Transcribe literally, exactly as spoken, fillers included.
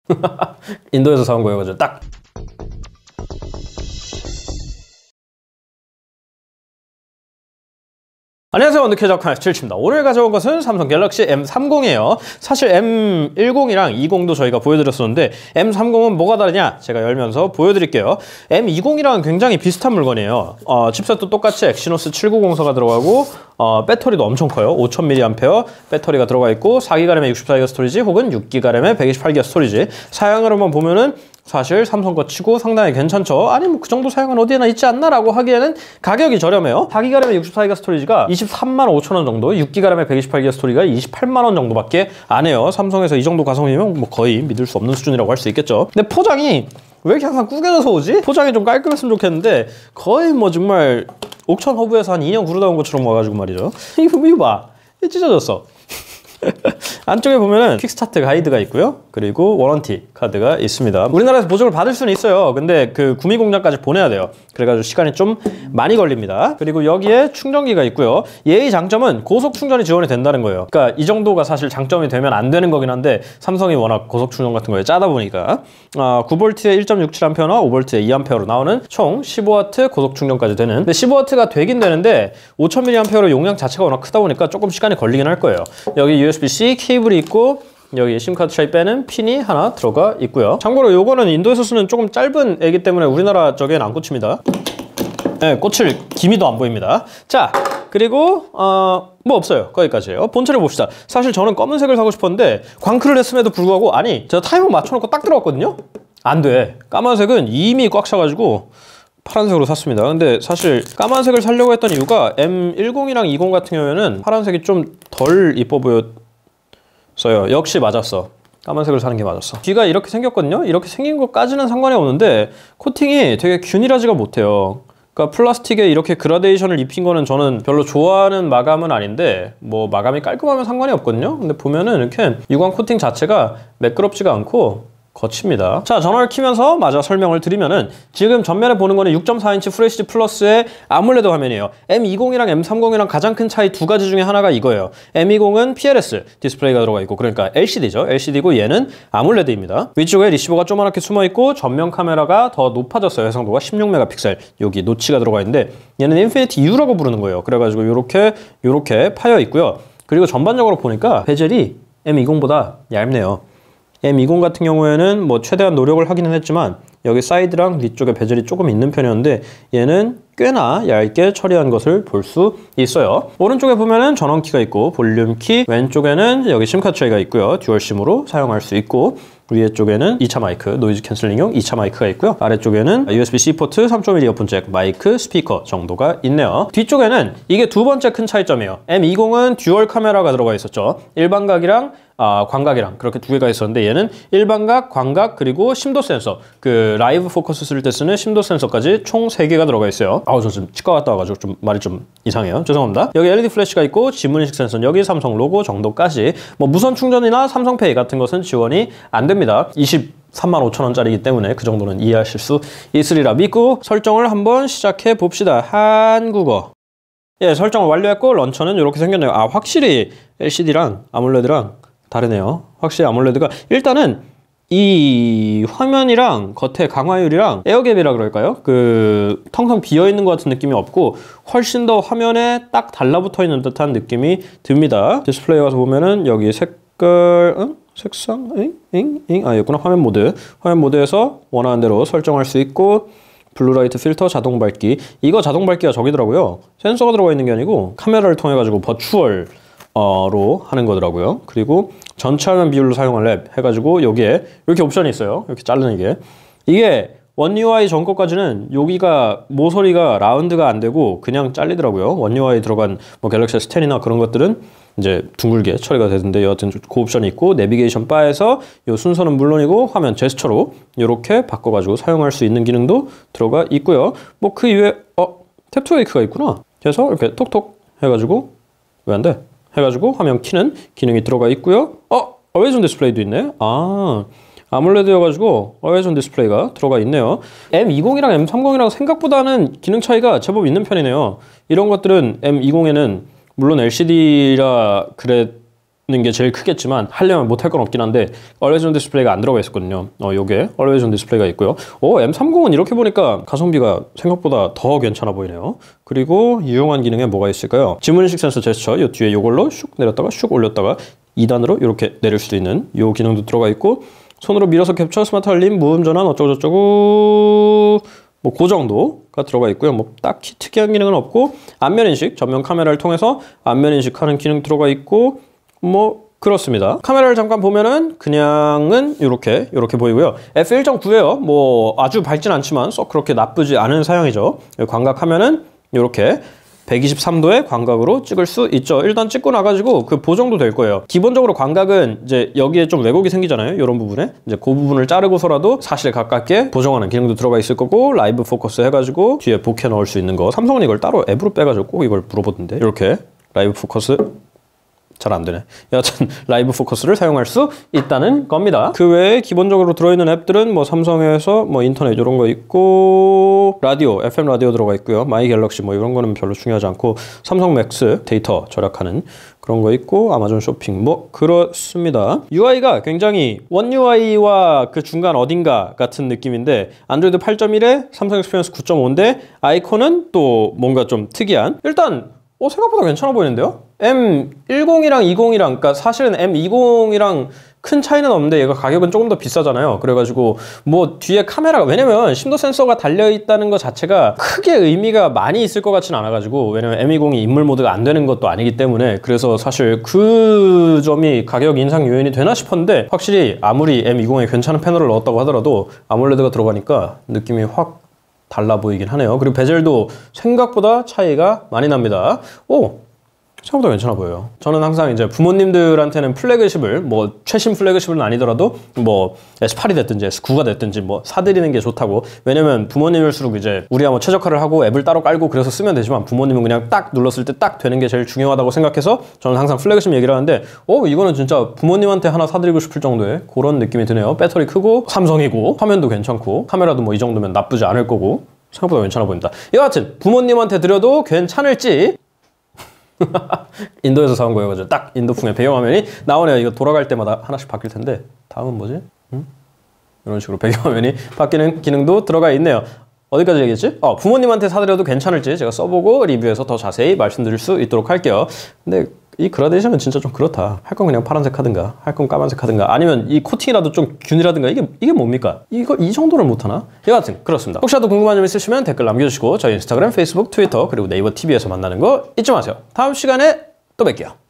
인도에서 사온 거여가지고 딱. 안녕하세요, 원더캐저 칠십입니다. 오늘 가져온 것은 삼성 갤럭시 엠 삼십이에요. 사실 엠 십이랑 이십도 저희가 보여드렸었는데 엠 삼십은 뭐가 다르냐? 제가 열면서 보여드릴게요. 엠 이십이랑 굉장히 비슷한 물건이에요. 어, 칩셋도 똑같이 엑시노스 칠구공사가 들어가고 어, 배터리도 엄청 커요. 오천 밀리앰페어 배터리가 들어가 있고 사 기가 램에 육십사 기가 스토리지 혹은 육 기가 램에 백이십팔 기가 스토리지. 사양으로만 보면은 사실 삼성 거 치고 상당히 괜찮죠. 아니 뭐 그 정도 사양은 어디에나 있지 않나 라고 하기에는 가격이 저렴해요. 사 기가 램에 육십사 기가 스토리지가 이십삼만 오천 원 정도, 육 기가 램에 백이십팔 기가 스토리지가 이십팔만 원 정도밖에 안 해요. 삼성에서 이 정도 가성비면 뭐 거의 믿을 수 없는 수준이라고 할 수 있겠죠. 근데 포장이 왜 이렇게 항상 구겨져서 오지? 포장이 좀 깔끔했으면 좋겠는데 거의 뭐 정말 옥천 허브에서 한 이 년 구르다 온 것처럼 와가지고 말이죠. 이거, 이거 봐. 찢어졌어. 안쪽에 보면은 퀵스타트 가이드가 있고요. 그리고 워런티 카드가 있습니다. 우리나라에서 보증을 받을 수는 있어요. 근데 그 구미 공장까지 보내야 돼요. 그래가지고 시간이 좀 많이 걸립니다. 그리고 여기에 충전기가 있고요. 얘의 장점은 고속 충전이 지원이 된다는 거예요. 그러니까 이 정도가 사실 장점이 되면 안 되는 거긴 한데 삼성이 워낙 고속 충전 같은 거에 짜다 보니까 어, 구 볼트에 일 점 육칠 앰페어나 오 볼트에 이 앰페어로 나오는 총 십오 와트 고속 충전까지 되는. 근데 십오 와트가 되긴 되는데 오천 밀리앰페어로 용량 자체가 워낙 크다 보니까 조금 시간이 걸리긴 할 거예요. 여기 유에스비 씨 케이블이 있고 여기 심카드 트레이 빼는 핀이 하나 들어가 있고요. 참고로 요거는 인도에서 쓰는 조금 짧은 애기 때문에 우리나라 저기에는 안 꽂힙니다. 네, 꽂힐 기미도 안 보입니다. 자, 그리고 어, 뭐 없어요. 거기까지예요. 본체를 봅시다. 사실 저는 검은색을 사고 싶었는데 광클을 했음에도 불구하고 아니 제가 타이머 맞춰놓고 딱 들어갔거든요. 안 돼. 까만색은 이미 꽉 차가지고 파란색으로 샀습니다. 근데 사실 까만색을 사려고 했던 이유가 엠 십이랑 이십 같은 경우에는 파란색이 좀 덜 이뻐 보였어요. 역시 맞았어. 까만색을 사는 게 맞았어. 뒤가 이렇게 생겼거든요. 이렇게 생긴 것까지는 상관이 없는데 코팅이 되게 균일하지가 못해요. 그러니까 플라스틱에 이렇게 그라데이션을 입힌 거는 저는 별로 좋아하는 마감은 아닌데 뭐 마감이 깔끔하면 상관이 없거든요. 근데 보면은 이렇게 유광 코팅 자체가 매끄럽지가 않고 거칩니다. 자, 전원을 키면서 마저 설명을 드리면은 지금 전면에 보는 거는 육 점 사 인치 풀에이치디 플러스의 아몰레드 화면이에요. 엠 이십이랑 엠 삼십이랑 가장 큰 차이 두 가지 중에 하나가 이거예요. 엠 이십은 피 엘 에스 디스플레이가 들어가 있고 그러니까 엘시디죠. 엘시디고 얘는 아몰레드입니다. 위쪽에 리시버가 조그맣게 숨어 있고 전면 카메라가 더 높아졌어요. 해상도가 십육 메가픽셀. 여기 노치가 들어가 있는데 얘는 인피니티 U라고 부르는 거예요. 그래가지고 요렇게 요렇게 파여 있고요. 그리고 전반적으로 보니까 베젤이 엠 이십보다 얇네요. 엠 이십 같은 경우에는 뭐 최대한 노력을 하기는 했지만 여기 사이드랑 뒤쪽에 베젤이 조금 있는 편이었는데 얘는 꽤나 얇게 처리한 것을 볼 수 있어요. 오른쪽에 보면은 전원키가 있고 볼륨키, 왼쪽에는 여기 심카드 트레이가 있고요. 듀얼심으로 사용할 수 있고 위에 쪽에는 이 차 마이크, 노이즈 캔슬링용 이 차 마이크가 있고요. 아래쪽에는 유에스비 씨 포트, 삼 점 일 이어폰 잭, 마이크, 스피커 정도가 있네요. 뒤쪽에는 이게 두 번째 큰 차이점이에요. 엠 이십은 듀얼 카메라가 들어가 있었죠. 일반각이랑 아, 광각이랑 그렇게 두 개가 있었는데 얘는 일반각, 광각, 그리고 심도 센서, 그 라이브 포커스 쓸 때 쓰는 심도 센서까지 총 세 개가 들어가 있어요. 아우, 저 지금 치과 갔다 와가지고 좀 말이 좀 이상해요. 죄송합니다. 여기 엘이디 플래시가 있고 지문인식 센서는 여기 삼성 로고 정도까지. 뭐 무선 충전이나 삼성페이 같은 것은 지원이 안 됩니다. 이십삼만 오천 원짜리이기 때문에 그 정도는 이해하실 수 있으리라 믿고 설정을 한번 시작해 봅시다. 한국어. 예, 설정을 완료했고 런처는 이렇게 생겼네요. 아, 확실히 엘시디랑 아몰레드랑 다르네요. 확실히 아몰레드가 일단은 이 화면이랑 겉에 강화율이랑 에어갭이라 그럴까요? 그 텅텅 비어있는 것 같은 느낌이 없고 훨씬 더 화면에 딱 달라붙어 있는 듯한 느낌이 듭니다. 디스플레이 가서 보면은 여기 색깔, 응? 색상? 응? 응? 응? 아, 여기구나. 화면 모드. 화면 모드에서 원하는 대로 설정할 수 있고 블루라이트 필터, 자동 밝기. 이거 자동 밝기가 저기더라고요. 센서가 들어가 있는 게 아니고 카메라를 통해 가지고 버추얼 로 하는 거더라고요. 그리고 전체 화면 비율로 사용할 랩 해가지고 여기에 이렇게 옵션이 있어요. 이렇게 자르는 게. 이게 원 유아이 전 거까지는 여기가 모서리가 라운드가 안 되고 그냥 잘리더라고요. 원 유아이 들어간 뭐 갤럭시 에스 텐이나 그런 것들은 이제 둥글게 처리가 되던데 여하튼 그 옵션이 있고 내비게이션 바에서 이 순서는 물론이고 화면 제스처로 이렇게 바꿔가지고 사용할 수 있는 기능도 들어가 있고요. 뭐 그 이외에 어 탭 투 웨이크가 있구나. 그래서 이렇게 톡톡 해가지고 왜 안 돼? 해가지고 화면 키는 기능이 들어가 있고요. 어! Always on 디스플레이도 있네. 아, 아몰레드여가지고 Always on 디스플레이가 들어가 있네요. 엠 이십이랑 엠 삼십이랑 생각보다는 기능 차이가 제법 있는 편이네요. 이런 것들은 엠 이십에는 물론 엘시디라 그래 게 제일 크겠지만 하려면 못할 건 없긴 한데 Always on 디스플레이가 안 들어가 있었거든요. 어, 요게 Always on 디스플레이가 있고요. 오, 엠 삼십은 이렇게 보니까 가성비가 생각보다 더 괜찮아 보이네요. 그리고 유용한 기능에 뭐가 있을까요? 지문인식 센서 제스처 요 뒤에 요걸로 슉 내렸다가 슉 올렸다가 이 단으로 이렇게 내릴 수도 있는 요 기능도 들어가 있고 손으로 밀어서 캡처, 스마트 알림, 무음 전환 어쩌고저쩌고 뭐 그 정도가 들어가 있고요. 뭐 딱히 특이한 기능은 없고 안면 인식, 전면 카메라를 통해서 안면 인식하는 기능 들어가 있고 뭐 그렇습니다. 카메라를 잠깐 보면은 그냥은 이렇게 이렇게 보이고요. 에프 일 점 구예요. 뭐 아주 밝진 않지만 썩 그렇게 나쁘지 않은 사양이죠. 광각하면은 이렇게 백이십삼 도의 광각으로 찍을 수 있죠. 일단 찍고 나가지고 그 보정도 될 거예요. 기본적으로 광각은 이제 여기에 좀 왜곡이 생기잖아요. 이런 부분에 이제 그 부분을 자르고서라도 사실에 가깝게 보정하는 기능도 들어가 있을 거고 라이브 포커스 해가지고 뒤에 보케 넣을 수 있는 거. 삼성은 이걸 따로 앱으로 빼가지고 꼭 이걸 물어보던데 이렇게 라이브 포커스 잘 안 되네. 여하튼 라이브 포커스를 사용할 수 있다는 겁니다. 그 외에 기본적으로 들어있는 앱들은 뭐 삼성에서 뭐 인터넷 이런 거 있고 라디오, 에프엠 라디오 들어가 있고요. 마이 갤럭시 뭐 이런 거는 별로 중요하지 않고 삼성 맥스 데이터 절약하는 그런 거 있고 아마존 쇼핑 뭐 그렇습니다. 유아이가 굉장히 원 유아이와 그 중간 어딘가 같은 느낌인데 안드로이드 팔 점 일에 삼성 익스피리언스 구 점 오인데 아이콘은 또 뭔가 좀 특이한 일단 어, 생각보다 괜찮아 보이는데요? 엠 십이랑 이십이랑 그러니까 사실은 엠 이십이랑 큰 차이는 없는데 얘가 가격은 조금 더 비싸잖아요. 그래가지고 뭐 뒤에 카메라가 왜냐면 심도 센서가 달려있다는 것 자체가 크게 의미가 많이 있을 것 같지는 않아가지고 왜냐면 엠 이십이 인물 모드가 안 되는 것도 아니기 때문에 그래서 사실 그 점이 가격 인상 요인이 되나 싶었는데 확실히 아무리 엠 이십에 괜찮은 패널을 넣었다고 하더라도 아몰레드가 들어가니까 느낌이 확 달라 보이긴 하네요. 그리고 베젤도 생각보다 차이가 많이 납니다. 오! 생각보다 괜찮아 보여요. 저는 항상 이제 부모님들한테는 플래그십을 뭐 최신 플래그십은 아니더라도 뭐 에스 팔이 됐든지 에스 구가 됐든지 뭐 사드리는 게 좋다고. 왜냐면 부모님일수록 이제 우리가 뭐 최적화를 하고 앱을 따로 깔고 그래서 쓰면 되지만 부모님은 그냥 딱 눌렀을 때 딱 되는 게 제일 중요하다고 생각해서 저는 항상 플래그십 얘기를 하는데 어 이거는 진짜 부모님한테 하나 사드리고 싶을 정도의 그런 느낌이 드네요. 배터리 크고 삼성이고 화면도 괜찮고 카메라도 뭐 이 정도면 나쁘지 않을 거고 생각보다 괜찮아 보입니다. 여하튼 부모님한테 드려도 괜찮을지 인도에서 사온 거여가지고 딱 인도풍의 배경화면이 나오네요. 이거 돌아갈 때마다 하나씩 바뀔 텐데 다음은 뭐지? 응? 이런 식으로 배경화면이 바뀌는 기능도 들어가 있네요. 어디까지 얘기했지? 어, 부모님한테 사드려도 괜찮을지 제가 써보고 리뷰에서 더 자세히 말씀드릴 수 있도록 할게요. 근데 이 그라데이션은 진짜 좀 그렇다. 할 건 그냥 파란색 하든가 할 건 까만색 하든가 아니면 이 코팅이라도 좀 균일하든가 이게 이게 뭡니까? 이거 이 정도를 못하나? 여하튼 그렇습니다. 혹시라도 궁금한 점 있으시면 댓글 남겨주시고 저희 인스타그램, 페이스북, 트위터 그리고 네이버 티비에서 만나는 거 잊지 마세요. 다음 시간에 또 뵐게요.